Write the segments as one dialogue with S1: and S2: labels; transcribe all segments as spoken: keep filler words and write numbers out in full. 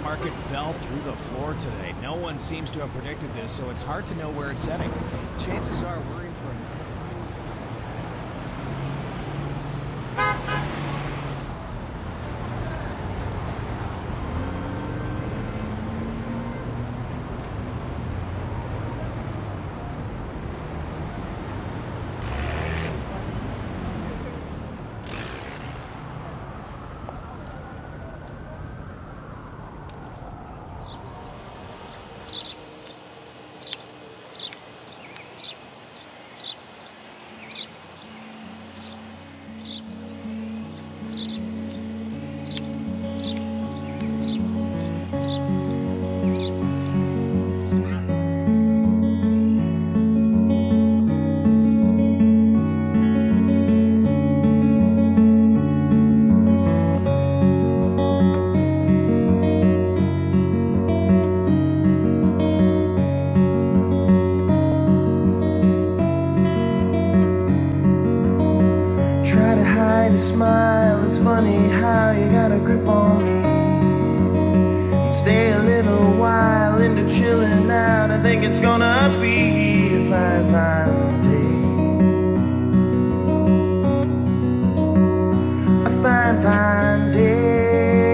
S1: market fell through the floor today. No one seems to have predicted this, so it's hard to know where it's heading. Chances are we're in for a
S2: smile. It's funny how you got a grip on me and stay a little while into chilling out. I think it's gonna be a fine, fine day. A fine, fine day.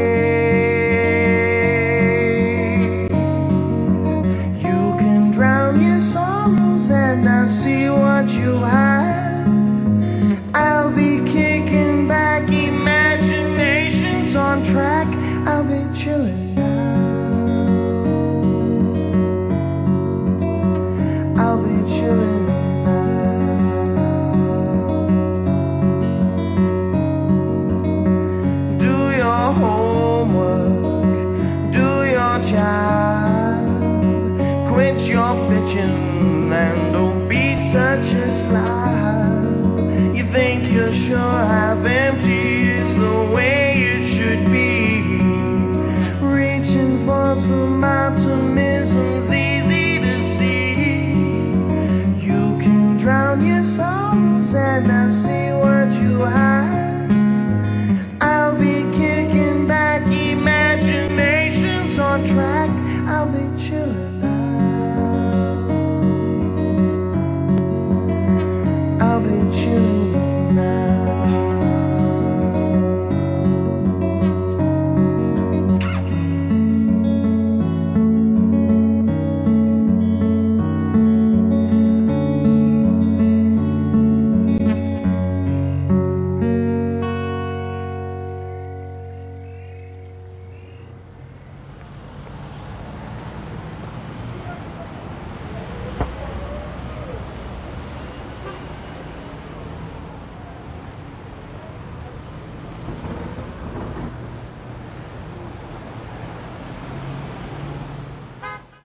S2: You can drown your sorrows and I see what you have. I'll be kicking back, imaginations on track. I'll be chilling out. I'll be chilling out. Do your homework, do your job. Quit your bitching and don't be such a slob. You think you're sure how empty is the way it should be. Reaching for some optimism's easy to see. You can drown your sorrows and I see what you hide.